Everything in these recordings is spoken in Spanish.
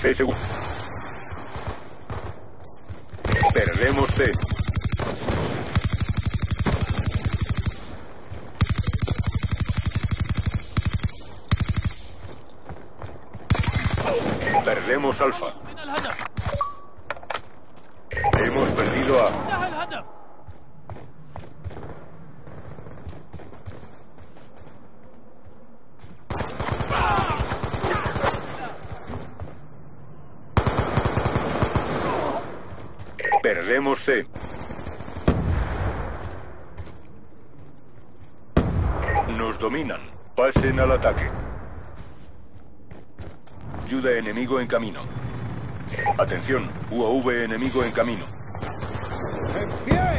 6 segundos. Perdemos C. Perdemos Alfa. Hemos perdido A. Perdemos C. Nos dominan. Pasen al ataque. Ayuda enemigo en camino. Atención, UAV enemigo en camino. ¡En pie!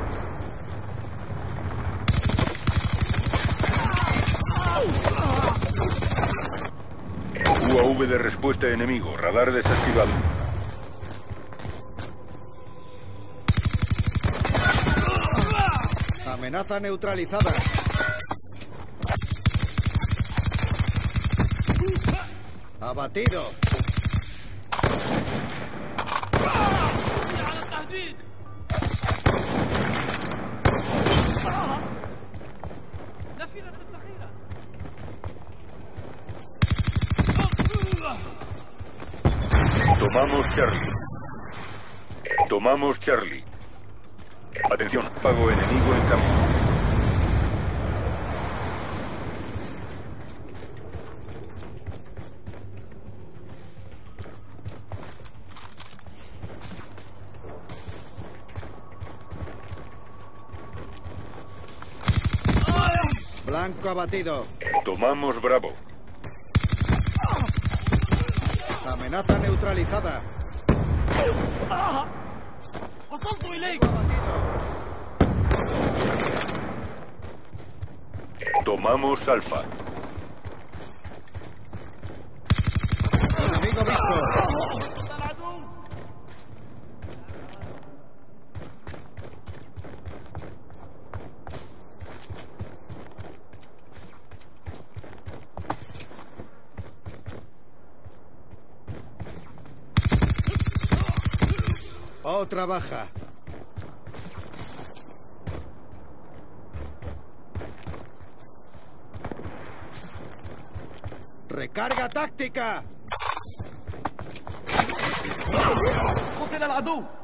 UAV de respuesta enemigo. Radar desactivado. Amenaza neutralizada. Abatido. Tomamos Charlie. Tomamos Charlie. Atención, pago enemigo en camino. Blanco abatido. Tomamos Bravo. Amenaza neutralizada. Tomamos Alfa. Enemigo visto. Otra baja. ¡Recarga táctica! قتل العدو.